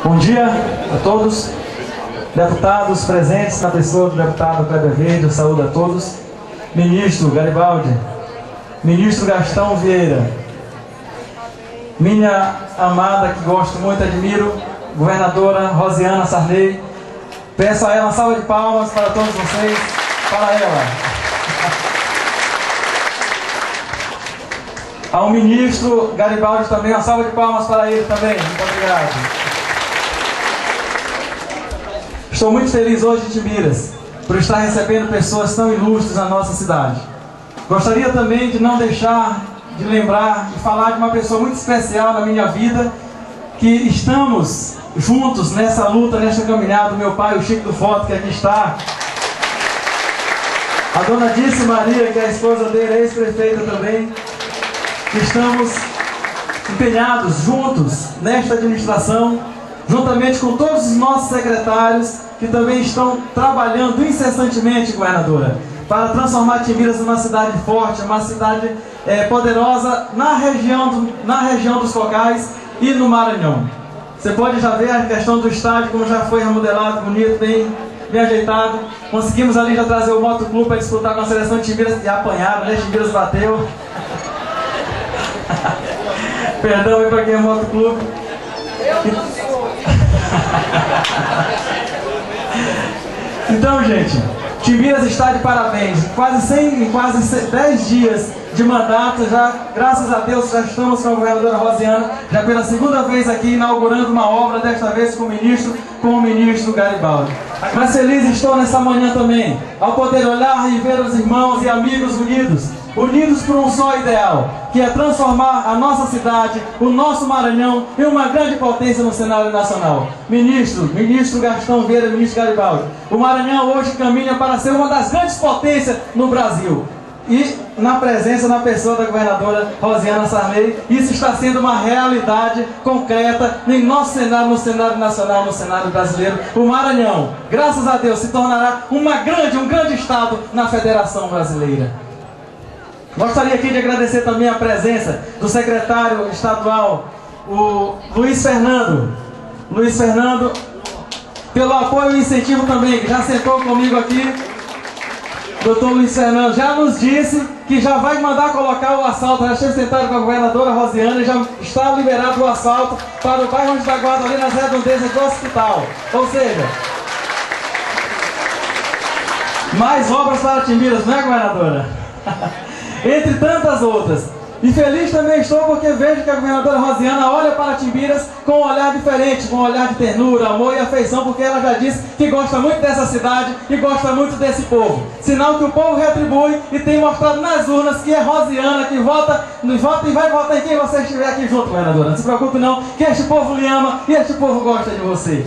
Bom dia a todos, deputados presentes, na pessoa do deputado Kleber Verde, eu saúdo a todos, ministro Garibaldi, ministro Gastão Vieira, minha amada, que gosto muito, admiro, governadora Rosiana Sarney. Peço a ela uma salva de palmas para todos vocês, para ela. Ao ministro Garibaldi também, uma salva de palmas para ele também. Muito obrigado. Estou muito feliz hoje em Timbiras, por estar recebendo pessoas tão ilustres na nossa cidade. Gostaria também de não deixar de lembrar e falar de uma pessoa muito especial na minha vida, que estamos juntos nessa luta, nessa caminhada, o meu pai, o Chico do Foto, que aqui está. A dona Dice Maria, que é a esposa dele, é ex-prefeita também. Estamos empenhados juntos nesta administração, juntamente com todos os nossos secretários, que também estão trabalhando incessantemente, governadora, para transformar Timbiras numa cidade forte, uma cidade poderosa na região dos Cocais e no Maranhão. Você pode já ver a questão do estádio, como já foi remodelado, bonito, bem ajeitado. Conseguimos ali já trazer o motoclube para disputar com a seleção de Timbiras e apanharam, né? Timbiras bateu. Perdão aí para quem é motoclube. Então, gente, Timbiras está de parabéns. Em quase 10 dias de mandato, já, graças a Deus, já estamos com a governadora Rosiana, já pela segunda vez aqui, inaugurando uma obra, desta vez com o ministro Garibaldi. Mas feliz estou nessa manhã também, ao poder olhar e ver os irmãos e amigos unidos por um só ideal, que é transformar a nossa cidade, o nosso Maranhão, em uma grande potência no cenário nacional. Ministro Gastão Vieira, ministro Garibaldi, o Maranhão hoje caminha para ser uma das grandes potências no Brasil. E na pessoa da governadora Rosiana Sarney, isso está sendo uma realidade concreta em nosso cenário, no cenário nacional, no cenário brasileiro. O Maranhão, graças a Deus, se tornará um grande estado na Federação Brasileira. Gostaria aqui de agradecer também a presença do secretário estadual, o Luiz Fernando, pelo apoio e incentivo também, que já sentou comigo aqui. Doutor Luiz Fernando já nos disse que já vai mandar colocar o asfalto. Já esteve sentado com a governadora Rosiana e já está liberado o asfalto para o bairro onde está guardado, ali nas redondezas do hospital. Ou seja, mais obras para Timbiras, não é, governadora? Entre tantas outras. E feliz também estou porque vejo que a governadora Rosiana olha para Timbiras com um olhar diferente, com um olhar de ternura, amor e afeição, porque ela já disse que gosta muito dessa cidade e gosta muito desse povo. Sinal que o povo retribui e tem mostrado nas urnas que é Rosiana que vota e vai votar em quem você estiver aqui junto, governadora. Não se preocupe não, que este povo lhe ama e este povo gosta de você.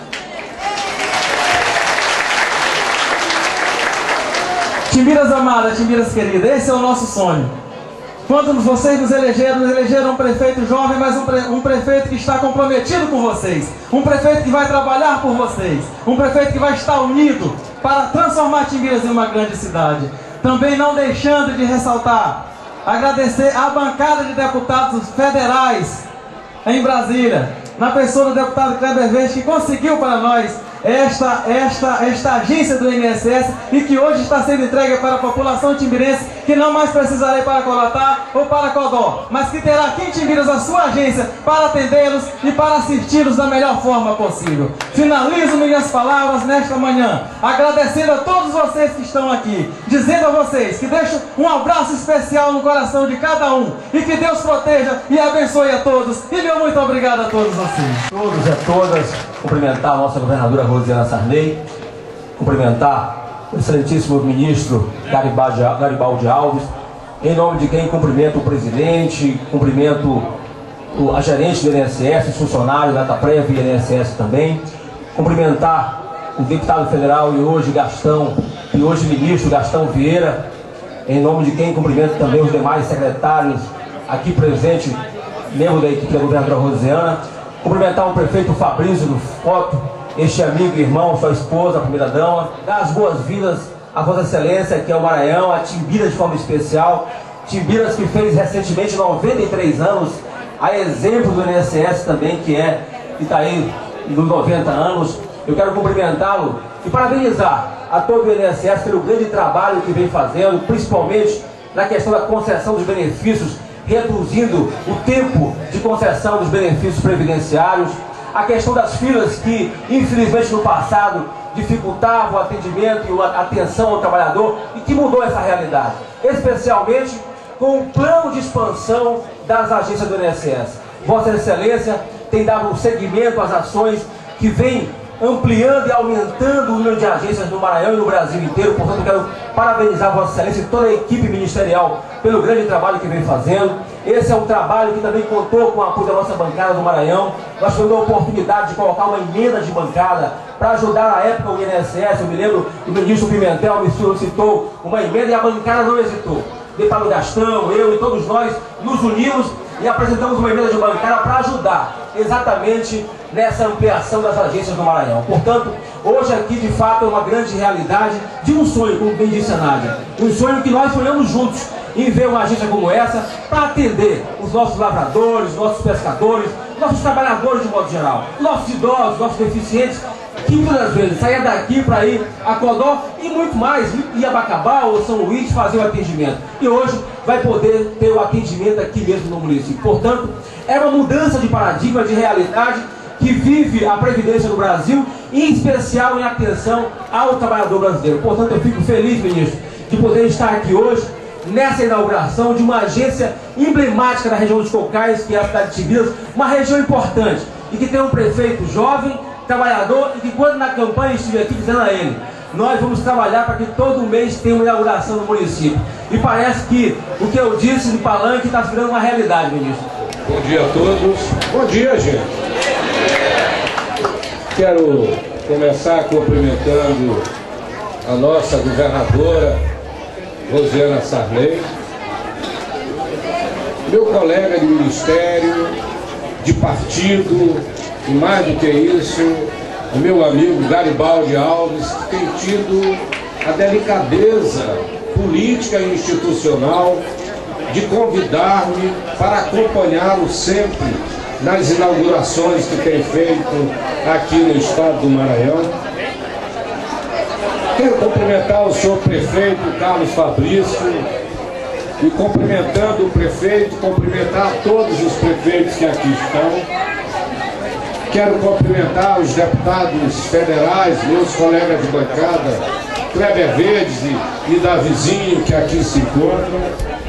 Timbiras amada, Timbiras querida, esse é o nosso sonho. Quando vocês nos elegeram um prefeito jovem, mas um prefeito que está comprometido com vocês. Um prefeito que vai trabalhar por vocês. Um prefeito que vai estar unido para transformar Timbiras em uma grande cidade. Também não deixando de ressaltar, agradecer à bancada de deputados federais em Brasília, na pessoa do deputado Kleber Verde, que conseguiu para nós esta agência do INSS e que hoje está sendo entregue para a população timbirense, que não mais precisará ir para Colatá ou para Codó, mas que terá aqui em Timbiras a sua agência para atendê-los e para assisti-los da melhor forma possível. Finalizo minhas palavras nesta manhã, agradecendo a todos vocês que estão aqui, dizendo a vocês que deixo um abraço especial no coração de cada um e que Deus proteja e abençoe a todos. E meu muito obrigado a todos vocês. Todos e a todas, cumprimentar a nossa governadora Rosiana Sarney, cumprimentar o excelentíssimo ministro Garibaldi Alves, em nome de quem cumprimento o presidente, cumprimento a gerente do INSS, os funcionários da DATAPREV e INSS também, cumprimentar o deputado federal e hoje ministro Gastão Vieira, em nome de quem cumprimento também os demais secretários aqui presentes, membro da equipe da governadora Rosiana, cumprimentar o prefeito Fabrício do Foto, este amigo e irmão, sua esposa, a primeira-dama, dar as boas-vindas à Vossa Excelência, que é o Maranhão, a Timbiras de forma especial, Timbiras que fez recentemente 93 anos, a exemplo do INSS também, que está aí dos 90 anos. Eu quero cumprimentá-lo e parabenizar a todo o INSS pelo grande trabalho que vem fazendo, principalmente na questão da concessão dos benefícios, reduzindo o tempo de concessão dos benefícios previdenciários, a questão das filas que, infelizmente, no passado dificultavam o atendimento e a atenção ao trabalhador e que mudou essa realidade, especialmente com o plano de expansão das agências do INSS. Vossa Excelência tem dado um seguimento às ações que vem ampliando e aumentando o número de agências no Maranhão e no Brasil inteiro. Portanto, eu quero parabenizar Vossa Excelência e toda a equipe ministerial pelo grande trabalho que vem fazendo. Esse é um trabalho que também contou com o apoio da nossa bancada do Maranhão. Nós tivemos a oportunidade de colocar uma emenda de bancada para ajudar na época o INSS. Eu me lembro que o ministro Pimentel me solicitou uma emenda e a bancada não hesitou. Deputado Gastão, eu e todos nós nos unimos e apresentamos uma emenda de bancada para ajudar exatamente nessa ampliação das agências do Maranhão. Portanto, hoje aqui de fato é uma grande realidade de um sonho, como bem disse a Nádia, um sonho que nós sonhamos juntos em ver uma agência como essa para atender os nossos lavradores, nossos pescadores, nossos trabalhadores de modo geral, nossos idosos, nossos deficientes, que muitas vezes saía daqui para ir a Codó e muito mais, ia Bacabal ou São Luís fazer o atendimento. E hoje vai poder ter o atendimento aqui mesmo no município. Portanto, é uma mudança de paradigma, de realidade que vive a Previdência no Brasil, em especial em atenção ao trabalhador brasileiro. Portanto, eu fico feliz, ministro, de poder estar aqui hoje nessa inauguração de uma agência emblemática da região dos Cocais, que é a cidade de Timbiras, uma região importante e que tem um prefeito jovem, trabalhador, e que quando na campanha estive aqui dizendo a ele: nós vamos trabalhar para que todo mês tenha uma inauguração no município. E parece que o que eu disse de palanque está se virando uma realidade, ministro. Bom dia a todos. Bom dia, gente. Quero começar cumprimentando a nossa governadora Rosiana Sarney, meu colega de ministério, de partido, e mais do que isso, o meu amigo Garibaldi Alves, que tem tido a delicadeza política e institucional de convidar-me para acompanhá-lo sempre nas inaugurações que tem feito aqui no estado do Maranhão. Quero cumprimentar o senhor prefeito Carlos Fabrício e, cumprimentando o prefeito, cumprimentar todos os prefeitos que aqui estão. Quero cumprimentar os deputados federais, meus colegas de bancada, Kleber Verdes e Davizinho, que aqui se encontram.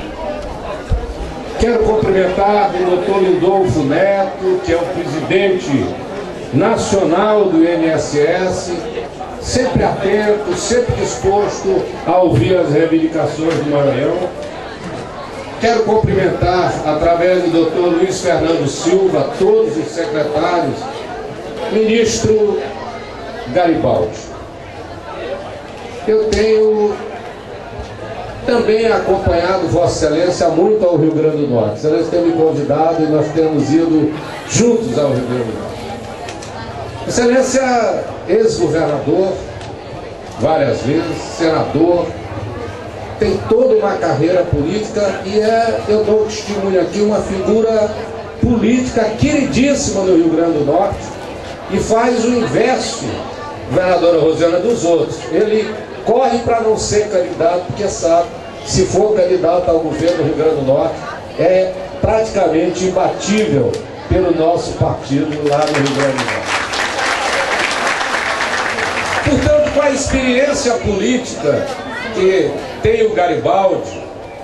Quero cumprimentar o doutor Lindolfo Neto, que é o presidente nacional do INSS, sempre atento, sempre disposto a ouvir as reivindicações do Maranhão. Quero cumprimentar, através do doutor Luiz Fernando Silva, todos os secretários, ministro Garibaldi. Eu tenho também acompanhado Vossa Excelência muito ao Rio Grande do Norte. Vossa Excelência tem me convidado e nós temos ido juntos ao Rio Grande do Norte. Excelência, ex-governador, várias vezes, senador, tem toda uma carreira política e eu dou testemunho aqui, uma figura política queridíssima no Rio Grande do Norte e faz o inverso, governadora Rosiana, dos outros. Ele corre para não ser candidato, porque sabe, se for candidato ao governo do Rio Grande do Norte, é praticamente imbatível pelo nosso partido lá no Rio Grande do Norte. Portanto, com a experiência política que tem o Garibaldi,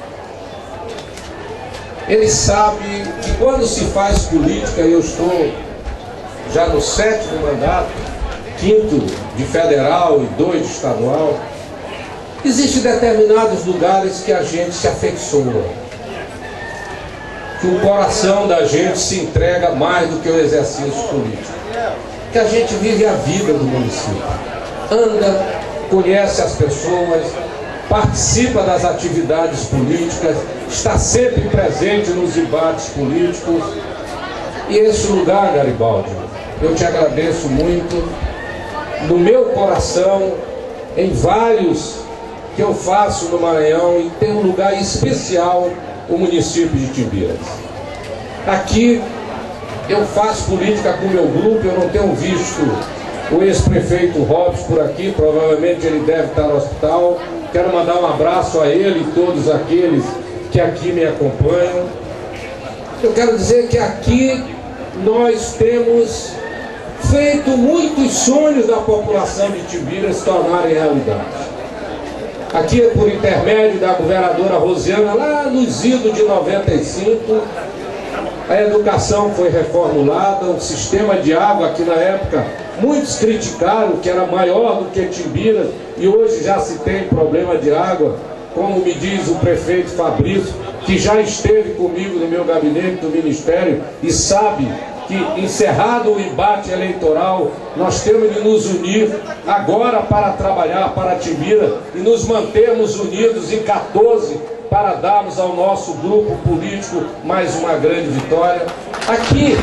ele sabe que quando se faz política, e eu estou já no 7º mandato, 5º de federal e 2 de estadual, existem determinados lugares que a gente se afeiçoa, que o coração da gente se entrega mais do que o exercício político, que a gente vive a vida do município, anda, conhece as pessoas, participa das atividades políticas, está sempre presente nos debates políticos. E esse lugar, Garibaldi, eu te agradeço muito, no meu coração, em vários que eu faço no Maranhão, e tem um lugar especial, o município de Timbiras. Aqui eu faço política com o meu grupo, eu não tenho visto o ex-prefeito Robson por aqui, provavelmente ele deve estar no hospital. Quero mandar um abraço a ele e todos aqueles que aqui me acompanham. Eu quero dizer que aqui nós temos feito muitos sonhos da população de Timbira se tornarem realidade. Aqui é por intermédio da governadora Rosiana, lá nos idos de 95, a educação foi reformulada, o sistema de água que na época muitos criticaram que era maior do que Timbira, e hoje já se tem problema de água, como me diz o prefeito Fabrício, que já esteve comigo no meu gabinete do Ministério e sabe que, encerrado o embate eleitoral, nós temos de nos unir agora para trabalhar para Timbira e nos mantermos unidos em 14 para darmos ao nosso grupo político mais uma grande vitória. Aqui,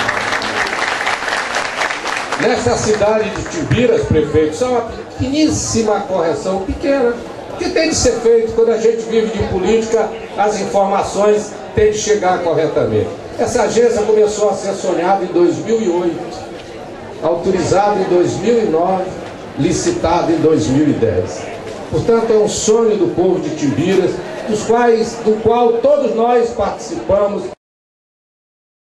nesta cidade de Timbira, prefeito, só uma pequeníssima correção, pequena, que tem de ser feito quando a gente vive de política, as informações têm de chegar corretamente. Essa agência começou a ser sonhada em 2008, autorizada em 2009, licitada em 2010. Portanto, é um sonho do povo de Timbira, do qual todos nós participamos